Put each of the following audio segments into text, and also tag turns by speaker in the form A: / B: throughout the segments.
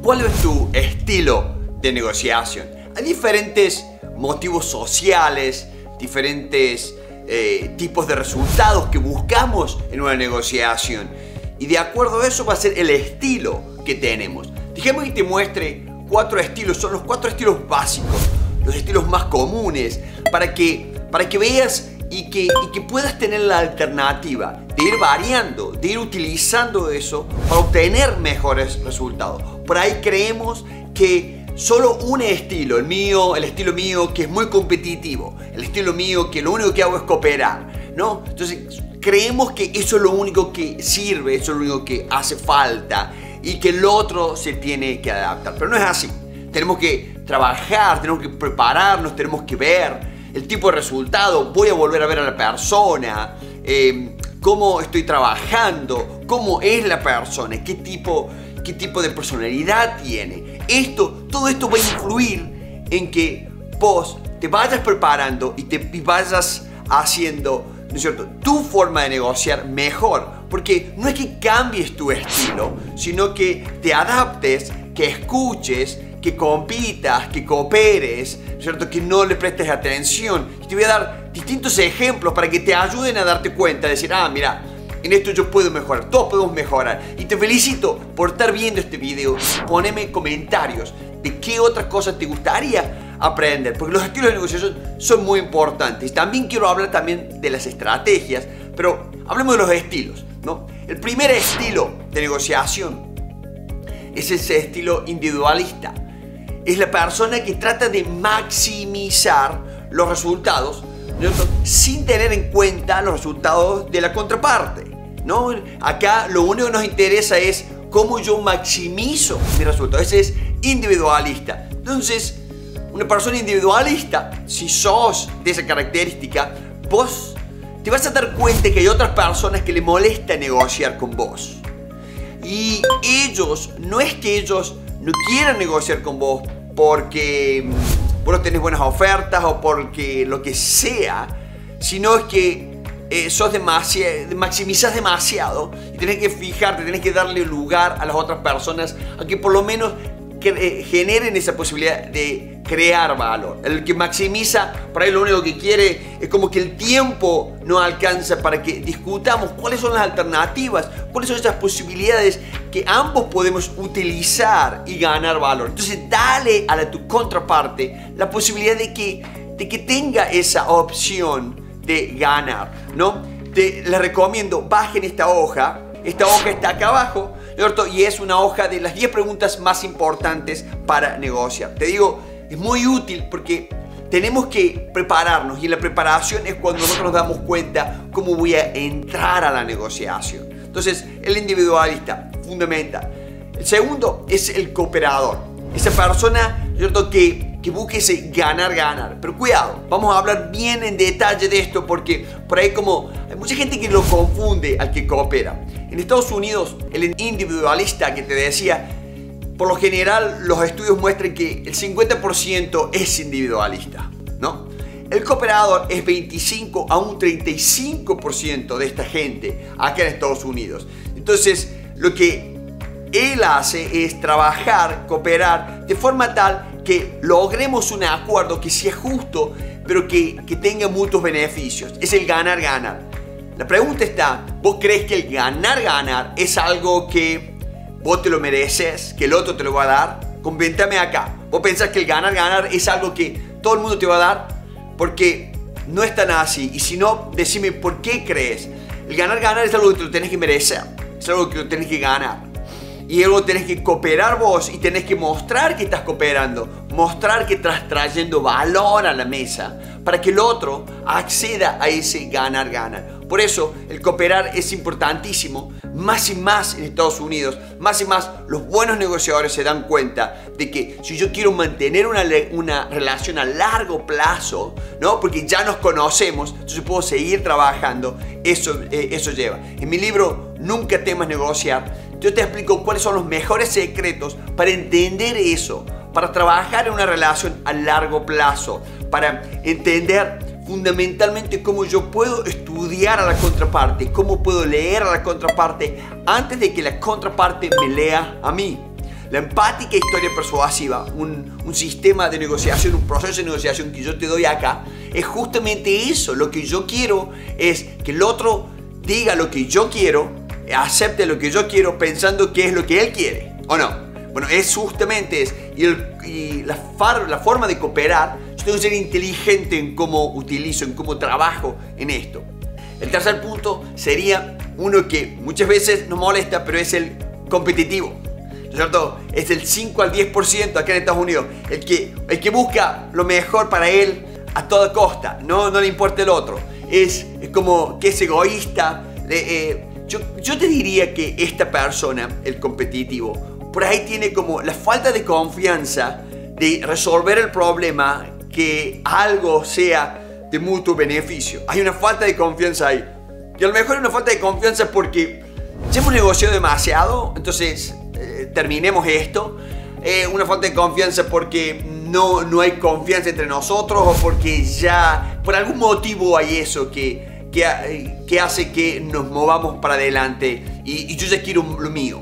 A: ¿Cuál es tu estilo de negociación? Hay diferentes motivos sociales, diferentes tipos de resultados que buscamos en una negociación. Y de acuerdo a eso va a ser el estilo que tenemos. Déjame que te muestre 4 estilos. Son los 4 estilos básicos, los estilos más comunes, para que veas y que puedas tener la alternativa de ir variando, de ir utilizando eso para obtener mejores resultados. Por ahí creemos que solo un estilo, el estilo mío que es muy competitivo, el estilo mío que lo único que hago es cooperar, ¿no? Entonces creemos que eso es lo único que sirve, eso es lo único que hace falta y que el otro se tiene que adaptar. Pero no es así. Tenemos que trabajar, tenemos que prepararnos, tenemos que ver el tipo de resultado. Voy a volver a ver a la persona, cómo estoy trabajando, cómo es la persona, qué tipo de personalidad tiene. Todo esto va a influir en que vos te vayas preparando y vayas haciendo, ¿no es cierto?, tu forma de negociar mejor. Porque no es que cambies tu estilo, sino que te adaptes, que escuches, que compitas, que cooperes, ¿no es cierto?, que no le prestes atención. Y te voy a dar distintos ejemplos para que te ayuden a darte cuenta, de decir, mira, en esto yo puedo mejorar, todos podemos mejorar. Y te felicito por estar viendo este video. Poneme comentarios de qué otras cosas te gustaría aprender, porque los estilos de negociación son muy importantes. También quiero hablar también de las estrategias, pero hablemos de los estilos, ¿no? El primer estilo de negociación es ese estilo individualista. Es la persona que trata de maximizar los resultados, ¿no?, sin tener en cuenta los resultados de la contraparte, ¿no? Acá lo único que nos interesa es cómo yo maximizo mi resultado. Ese es individualista. Entonces, una persona individualista, si sos de esa característica, vos te vas a dar cuenta que hay otras personas que le molesta negociar con vos. Y no es que ellos no quieran negociar con vos porque vos no tenés buenas ofertas o porque lo que sea, sino es que maximizás demasiado y tenés que fijarte, tenés que darle lugar a las otras personas a que por lo menos generen esa posibilidad de crear valor. El que maximiza, por ahí lo único que quiere es como que el tiempo no alcanza para que discutamos cuáles son las alternativas, cuáles son esas posibilidades que ambos podemos utilizar y ganar valor. Entonces dale a tu contraparte la posibilidad de que tenga esa opción de ganar, ¿no? Les recomiendo, bajen esta hoja. Esta hoja está acá abajo, ¿cierto? Y es una hoja de las 10 preguntas más importantes para negociar. Te digo, es muy útil porque tenemos que prepararnos, y en la preparación es cuando nosotros nos damos cuenta cómo voy a entrar a la negociación. Entonces, el individualista, fundamental. El segundo es el cooperador. Esa persona, ¿cierto?, que busque ese ganar-ganar. Pero cuidado, vamos a hablar bien en detalle de esto, porque por ahí hay mucha gente que lo confunde al que coopera. En Estados Unidos, el individualista que te decía, por lo general los estudios muestran que el 50% es individualista, ¿no? El cooperador es 25 a un 35% de esta gente acá en Estados Unidos. Entonces, lo que él hace es trabajar, cooperar de forma tal que logremos un acuerdo que sea justo, pero que tenga muchos beneficios. Es el ganar-ganar. La pregunta está, ¿vos crees que el ganar-ganar es algo que vos te lo mereces, que el otro te lo va a dar? Coméntame acá. ¿Vos pensás que el ganar-ganar es algo que todo el mundo te va a dar? Porque no es tan así. Y si no, decime por qué crees. El ganar-ganar es algo que te lo tenés que merecer. Es algo que lo tenés que ganar. Y luego tenés que cooperar vos y tenés que mostrar que estás cooperando, mostrar que estás trayendo valor a la mesa para que el otro acceda a ese ganar-ganar. Por eso el cooperar es importantísimo, más y más en Estados Unidos, más y más los buenos negociadores se dan cuenta de que si yo quiero mantener una relación a largo plazo, ¿no?, porque ya nos conocemos, entonces puedo seguir trabajando, eso lleva. En mi libro Nunca temas negociar, yo te explico cuáles son los mejores secretos para entender eso, para trabajar en una relación a largo plazo, para entender fundamentalmente cómo yo puedo estudiar a la contraparte, cómo puedo leer a la contraparte antes de que la contraparte me lea a mí. La empática historia persuasiva, un sistema de negociación, un proceso de negociación que yo te doy acá, es justamente eso. Lo que yo quiero es que el otro diga lo que yo quiero, acepte lo que yo quiero pensando que es lo que él quiere, ¿o no? Bueno, es justamente eso. Y la forma de cooperar, yo tengo que ser inteligente en cómo utilizo, en cómo trabajo en esto. El tercer punto sería uno que muchas veces nos molesta, pero es el competitivo. ¿No es cierto? Es el 5 al 10% acá en Estados Unidos. El que busca lo mejor para él a toda costa. No le importa el otro. Es como que es egoísta. Yo te diría que esta persona, el competitivo, por ahí tiene como la falta de confianza de resolver el problema, que algo sea de mutuo beneficio. Hay una falta de confianza ahí. Y a lo mejor es una falta de confianza porque ya hemos negociado demasiado, entonces terminemos esto. Una falta de confianza porque no hay confianza entre nosotros, o porque ya por algún motivo hay eso que hace que nos movamos para adelante y yo ya quiero lo mío,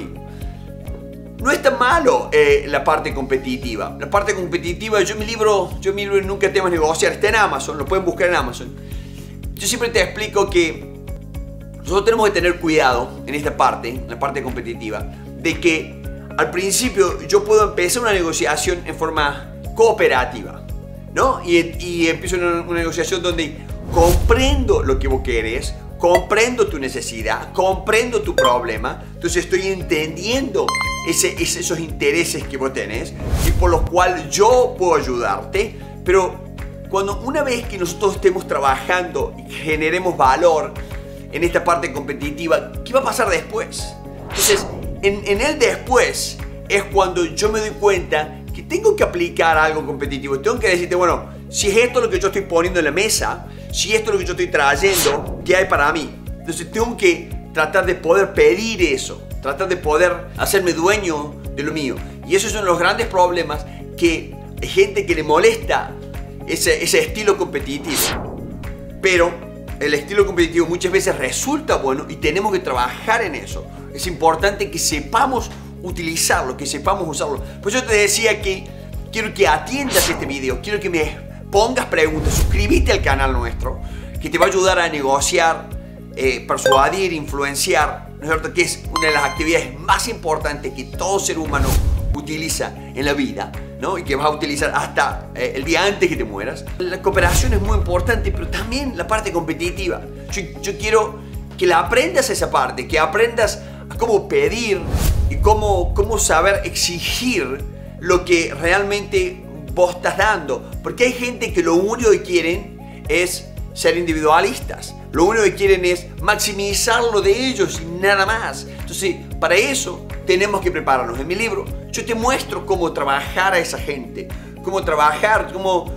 A: No es tan malo la parte competitiva. La parte competitiva, yo mi libro Nunca temas negociar, está en Amazon, lo pueden buscar en Amazon. Yo siempre te explico que nosotros tenemos que tener cuidado en esta parte, en la parte competitiva, de que al principio yo puedo empezar una negociación en forma cooperativa, ¿no? Y empiezo una negociación donde comprendo lo que vos querés, comprendo tu necesidad, comprendo tu problema, entonces estoy entendiendo esos intereses que vos tenés y por los cuales yo puedo ayudarte. Pero una vez que nosotros estemos trabajando y generemos valor en esta parte competitiva, ¿qué va a pasar después? Entonces, en el después es cuando yo me doy cuenta que tengo que aplicar algo competitivo. Tengo que decirte, bueno, si es esto lo que yo estoy poniendo en la mesa, si esto es lo que yo estoy trayendo, ¿qué hay para mí? Entonces tengo que tratar de poder pedir eso, tratar de poder hacerme dueño de lo mío. Y esos son los grandes problemas, que hay gente que le molesta ese estilo competitivo. Pero el estilo competitivo muchas veces resulta bueno y tenemos que trabajar en eso. Es importante que sepamos utilizarlo, que sepamos usarlo. Pues yo te decía que quiero que atiendas este video, quiero que me pongas preguntas, suscríbete al canal nuestro, que te va a ayudar a negociar, persuadir, influenciar, ¿no es cierto? Que es una de las actividades más importantes que todo ser humano utiliza en la vida, ¿no? Y que vas a utilizar hasta el día antes que te mueras. La cooperación es muy importante, pero también la parte competitiva. Yo quiero que la aprendas esa parte, que aprendas a cómo pedir y cómo saber exigir lo que realmente vos estás dando. Porque hay gente que lo único que quieren es ser individualistas. Lo único que quieren es maximizar lo de ellos y nada más. Entonces, para eso tenemos que prepararnos. En mi libro yo te muestro cómo trabajar a esa gente, cómo trabajar, cómo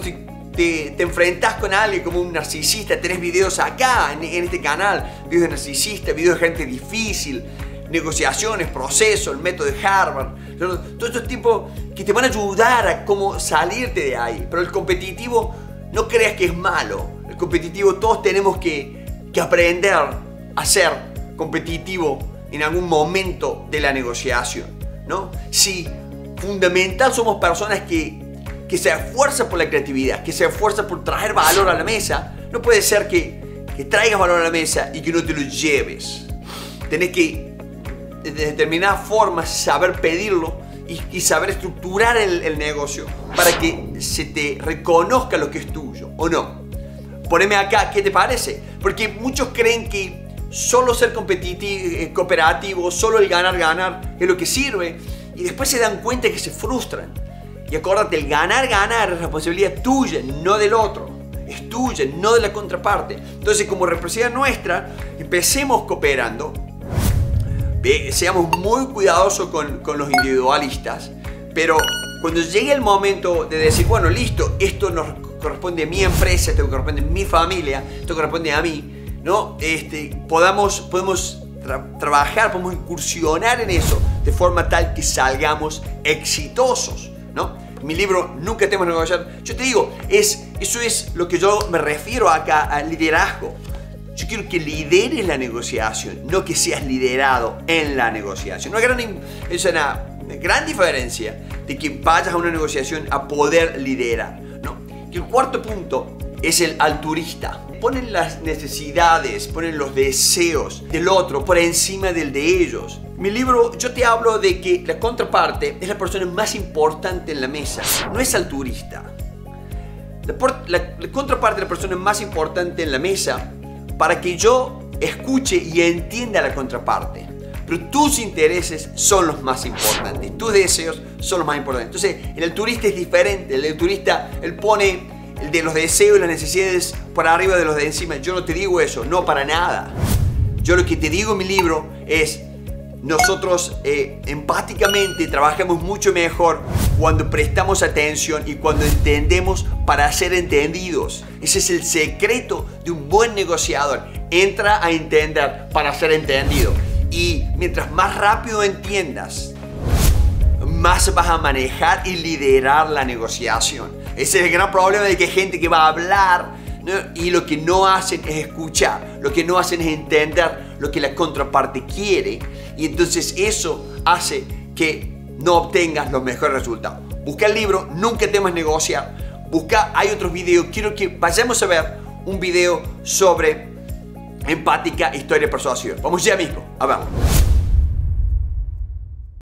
A: te enfrentas con alguien como un narcisista. Tenés videos acá en este canal, videos de narcisista, videos de gente difícil, negociaciones, procesos, el método de Harvard, todos estos tipos que te van a ayudar a cómo salirte de ahí. Pero el competitivo, no creas que es malo. El competitivo, todos tenemos que aprender a ser competitivo en algún momento de la negociación, ¿no? Si fundamental somos personas que se esfuerzan por la creatividad, que se esfuerzan por traer valor a la mesa, no puede ser que traigas valor a la mesa y que no te lo lleves. Tenés que de determinada forma saber pedirlo y saber estructurar el negocio para que se te reconozca lo que es tuyo, ¿o no? Poneme acá, ¿qué te parece? Porque muchos creen que solo ser competitivo, cooperativo, solo el ganar es lo que sirve, y después se dan cuenta que se frustran. Y acuérdate, el ganar es responsabilidad tuya, no del otro. Es tuya, no de la contraparte. Entonces, como responsabilidad nuestra, empecemos cooperando. Seamos muy cuidadosos con los individualistas, pero cuando llegue el momento de decir, bueno, listo, esto nos corresponde a mi empresa, esto corresponde a mi familia, esto corresponde a mí, ¿no? Podemos trabajar, podemos incursionar en eso de forma tal que salgamos exitosos, ¿no? Mi libro Nunca temas negociar, yo te digo, eso es lo que yo me refiero acá al liderazgo. Yo quiero que lideres la negociación, no que seas liderado en la negociación. Es una una gran diferencia de que vayas a una negociación a poder liderar, ¿no? Y el cuarto punto es el altruista. Ponen las necesidades, ponen los deseos del otro por encima del de ellos. En mi libro yo te hablo de que la contraparte es la persona más importante en la mesa, no es altruista. La contraparte es la persona más importante en la mesa para que yo escuche y entienda a la contraparte. Pero tus intereses son los más importantes, tus deseos son los más importantes. Entonces el altruista es diferente, el altruista él pone el de los deseos y las necesidades por arriba de los de encima. Yo no te digo eso, no para nada. Yo lo que te digo en mi libro es nosotros empáticamente trabajamos mucho mejor cuando prestamos atención y cuando entendemos para ser entendidos. Ese es el secreto de un buen negociador. Entra a entender para ser entendido. Y mientras más rápido entiendas, más vas a manejar y liderar la negociación. Ese es el gran problema de que hay gente que va a hablar, ¿no? Y lo que no hacen es escuchar, lo que no hacen es entender lo que la contraparte quiere, y entonces eso hace que no obtengas los mejores resultados. Busca el libro, Nunca temas negociar. Hay otros videos. Quiero que vayamos a ver un video sobre empática, historia de persuasión. Vamos ya mismo, a ver.